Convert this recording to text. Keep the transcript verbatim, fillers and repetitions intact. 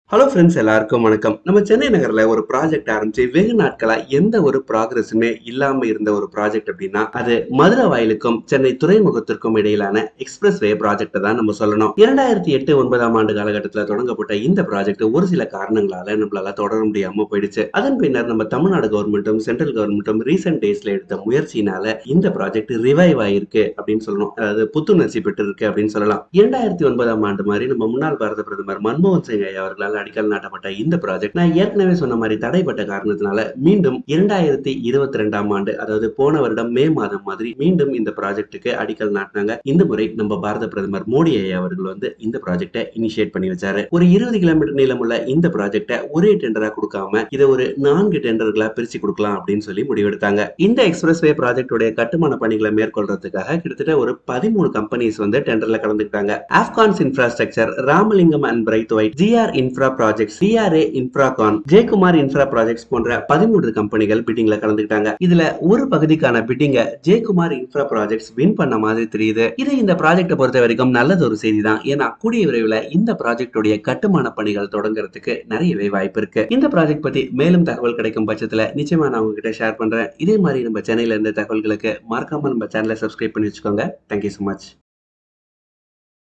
Hello friends, எல்லாருக்கும் வணக்கம். நம்ம சென்னை நகர்ல ஒரு ப்ராஜெக்ட் ஆரம்பிச்சு வெகு நாட்களா எந்த ஒரு ப்ராக்ரஸுமே இல்லாம இருந்த ஒரு ப்ராஜெக்ட் அப்படின்னா அது மதுரவாயலுக்கும் சென்னை துறைமுகத்திற்கும் இடையிலான எக்ஸ்பிரஸ்வே ப்ராஜெக்ட் தான் நம்ம சொல்லணும். இரண்டாயிரத்தி எட்டு ஒன்பதாம் ஆண்டு காலகட்டத்தில் தொடங்கப்பட்ட இந்த ப்ராஜெக்ட் ஒரு சில காரணங்களால நம்மளால தொடர முடியாம போயிடுச்சு. அதன் பின்னர் நம்ம தமிழ்நாடு கவர்மெண்ட்டும் சென்ட்ரல் கவர்மெண்ட்டும் ரீசெண்ட் டேஸ்ல எடுத்த முயற்சியினால இந்த ப்ராஜெக்ட் ரிவைவ் ஆயிருக்கு அப்படின்னு சொல்லணும். அதாவது புத்துணர்ச்சி பெற்று இருக்கு அப்படின்னு சொல்லலாம். இரண்டாயிரத்தி ஒன்பதாம் ஆண்டு மாதிரி நம்ம முன்னாள் பாரத பிரதமர் மன்மோகன் சிங் ஐயா அவர்களால் அடிக்கல் நாட்டப்பட்ட இந்த ப்ராஜெக்ட் நான் ஏற்கனவே சொன்ன மாதிரி தடைப்பட்ட காரணத்தினால மீண்டும் இரண்டாயிரத்தி இருபத்தி ரெண்டாம் ஆண்டு, அதாவது போன வருடம் மே மாதம் மாதிரி மீண்டும் இந்த ப்ராஜெக்ட்டுக்கு அடிக்கல் நாட்டினாங்க. இந்த முறை நம்ம பாரத பிரதமர் மோடி ஐயா அவர்கள் வந்து இந்த ப்ராஜெக்டை இனிஷியேட் பண்ணி வச்சாரு. ஒரு இருபது கிலோமீட்டர் நீளமுள்ள இந்த ப்ராஜெக்டை ஒரே டெண்டரா கொடுக்காம இதை ஒரு நான்கு டெண்டர்களா பிரிச்சு கொடுக்கலாம் அப்படின்னு சொல்லி முடிவெடுத்தாங்க. இந்த எக்ஸ்பிரஸ்வே ப்ராஜெக்டுடைய கட்டுமான பணிகளை மேற்கொள்றதுக்காக கிட்டத்தட்ட ஒரு பதிமூணு கம்பெனிஸ் வந்து டெண்டர்ல கலந்துக்கிட்டாங்க. Afcons infrastructure, Ramalingam and bright white, GR infra projects, TRA infracon, Jayakumar infra projects போன்ற பதிமூன்று கம்பெனிகள் பிட்டிங்ல கலந்துக்கிட்டாங்க. இதுல ஒரு பகுதிக்கான பிட்டிங்க ஜெயக்குமார் இன்ஃப்ரா ப்ராஜெக்ட்ஸ் வின் பண்ண மாதிரி தெரியுது. இது இந்த ப்ராஜெக்ட்டை பொறுத்த வரைக்கும் நல்லது ஒரு செய்தி தான். ஏன்னா கூடிய விரைவில் இந்த ப்ராஜெக்டுடைய கட்டுமான பணிகள் தொடங்குறதுக்கு நிறையவே வாய்ப்பு இருக்கு. இந்த ப்ராஜெக்ட் பத்தி மேலும் தகவல் கிடைக்கும் பட்சத்துல நிச்சயமா நான் உங்ககிட்ட ஷேர் பண்றேன். இதே மாதிரி நம்ம சென்னையில இருந்த தகவல்களுக்கு மறக்காம நம்ம சேனலை சப்ஸ்கிரைப் பண்ணி வச்சுக்கோங்க. Thank you so much.